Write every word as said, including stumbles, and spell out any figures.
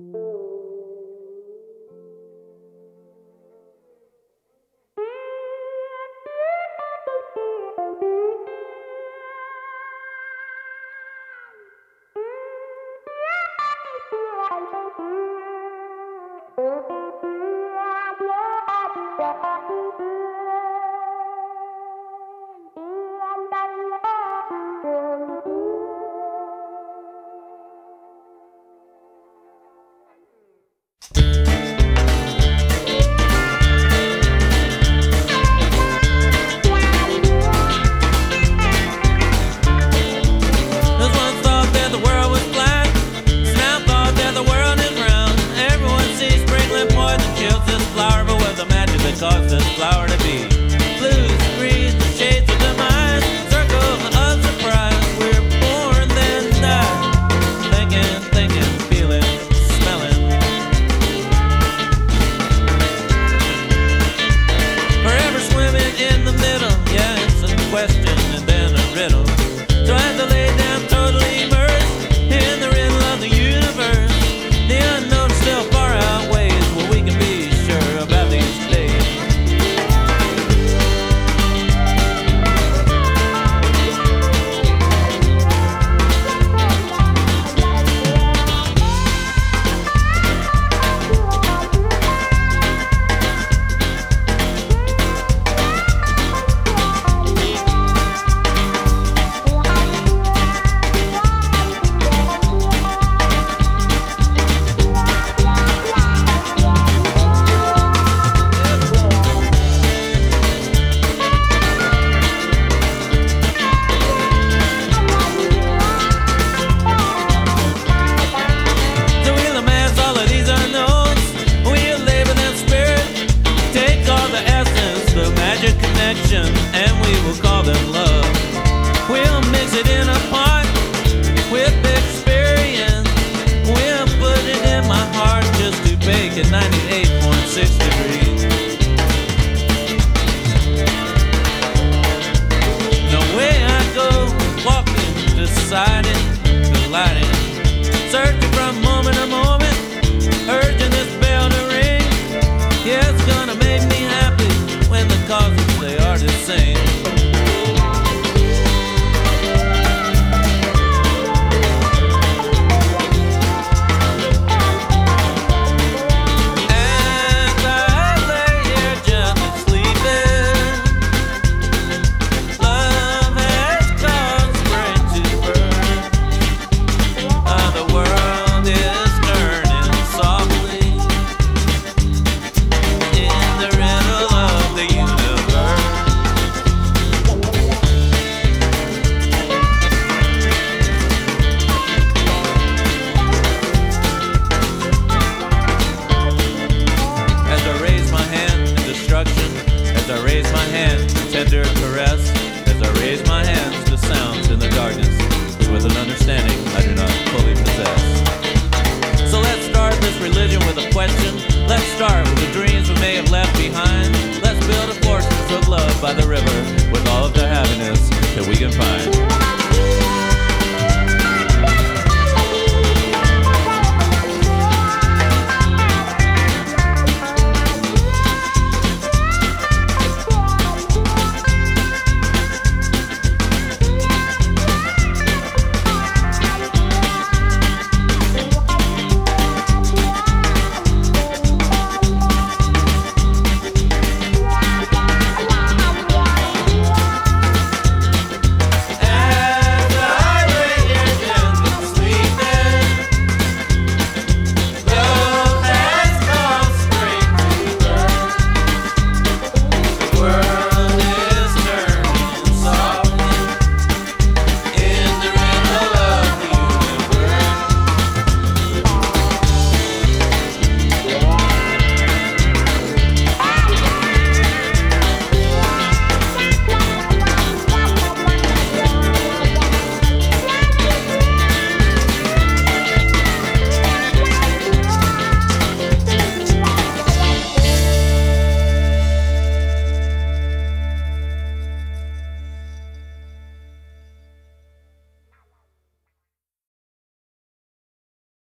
Cause this flower to be blues, breeze, the shades of demise, circle of surprise. We're born then die, thinking, thinking, feeling, smelling. Forever swimming in the middle, yeah, it's a question and then a riddle. So I have to lay down totally immersed in the riddle of the universe. The unknown still far outweighs what we can be sure about these days. And we will call them love. We'll mix it in a pot with experience. We'll put it in my heart just to bake at ninety-eight point six degrees. No way I go, walking, deciding, colliding, searching from moment to moment, urging this bell to ring. Yeah, it's gonna make me happy when the causes they are the same. As I lay here gently sleeping, love has caused spring to burn. Uh, the world is turning softly in the riddle of the universe. As I raise my hand in destruction, as I raise my hand in tender caress, as I raise my hands to sounds in the darkness, with an understanding I do not fully possess. So let's start this religion with a question. Let's start